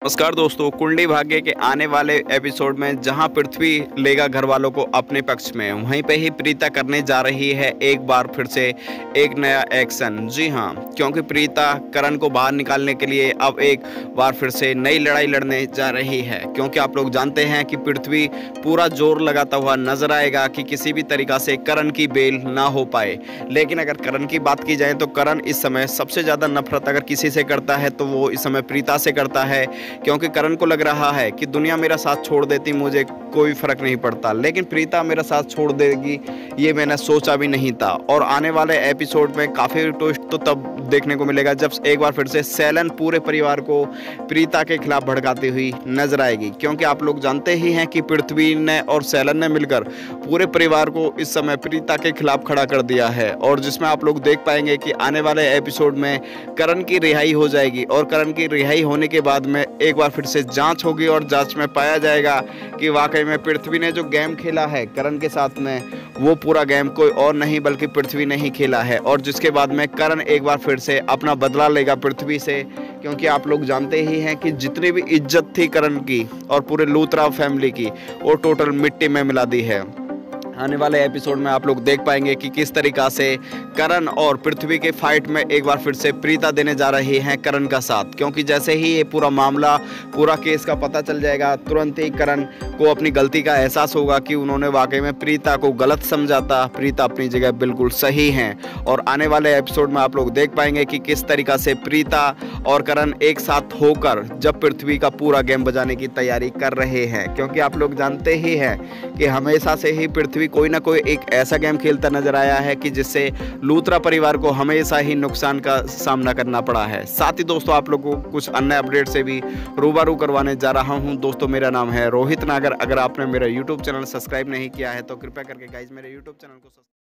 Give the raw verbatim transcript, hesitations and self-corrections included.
नमस्कार दोस्तों, कुंडली भाग्य के आने वाले एपिसोड में जहां पृथ्वी लेगा घर वालों को अपने पक्ष में, वहीं पे ही प्रीता करने जा रही है एक बार फिर से एक नया एक्शन। जी हां, क्योंकि प्रीता करण को बाहर निकालने के लिए अब एक बार फिर से नई लड़ाई लड़ने जा रही है। क्योंकि आप लोग जानते हैं कि पृथ्वी पूरा जोर लगाता हुआ नजर आएगा कि किसी भी तरीक़ा से करण की बेल ना हो पाए। लेकिन अगर करण की बात की जाए तो करण इस समय सबसे ज़्यादा नफरत अगर किसी से करता है तो वो इस समय प्रीता से करता है। क्योंकि करण को लग रहा है कि दुनिया मेरा साथ छोड़ देती मुझे कोई फ़र्क नहीं पड़ता, लेकिन प्रीता मेरा साथ छोड़ देगी ये मैंने सोचा भी नहीं था। और आने वाले एपिसोड में काफ़ी ट्विस्ट तो तब देखने को मिलेगा जब एक बार फिर से सैलन पूरे परिवार को प्रीता के खिलाफ भड़काती हुई नजर आएगी। क्योंकि आप लोग जानते ही हैं कि पृथ्वी ने और सैलन ने मिलकर पूरे परिवार को इस समय प्रीता के खिलाफ खड़ा कर दिया है, और जिसमें आप लोग देख पाएंगे कि आने वाले एपिसोड में करण की रिहाई हो जाएगी। और करण की रिहाई होने के बाद में एक बार फिर से जांच होगी और जांच में पाया जाएगा कि वाकई में पृथ्वी ने जो गेम खेला है करण के साथ में, वो पूरा गेम कोई और नहीं बल्कि पृथ्वी ने ही खेला है। और जिसके बाद में करण एक बार फिर से अपना बदला लेगा पृथ्वी से। क्योंकि आप लोग जानते ही हैं कि जितनी भी इज्जत थी करण की और पूरे लूथरा फैमिली की, वो टोटल मिट्टी में मिला दी है। आने वाले एपिसोड में आप लोग देख पाएंगे कि किस तरीक़ा से करण और पृथ्वी के फाइट में एक बार फिर से प्रीता देने जा रही हैं करण का साथ। क्योंकि जैसे ही ये पूरा मामला, पूरा केस का पता चल जाएगा, तुरंत ही करण को अपनी गलती का एहसास होगा कि उन्होंने वाकई में प्रीता को गलत समझा था। प्रीता अपनी जगह बिल्कुल सही हैं। और आने वाले एपिसोड में आप लोग देख पाएंगे कि किस तरीक़ा से प्रीता और करण एक साथ होकर जब पृथ्वी का पूरा गेम बजाने की तैयारी कर रहे हैं। क्योंकि आप लोग जानते ही हैं कि हमेशा से ही पृथ्वी कोई ना कोई एक ऐसा गेम खेलता नजर आया है कि जिससे लूथरा परिवार को हमेशा ही नुकसान का सामना करना पड़ा है। साथ ही दोस्तों आप लोगों को कुछ अन्य अपडेट से भी रूबरू करवाने जा रहा हूं। दोस्तों मेरा नाम है रोहित नागर। अगर आपने मेरा यूट्यूब चैनल सब्सक्राइब नहीं किया है तो कृपया करके गाइज मेरे यूट्यूब चैनल को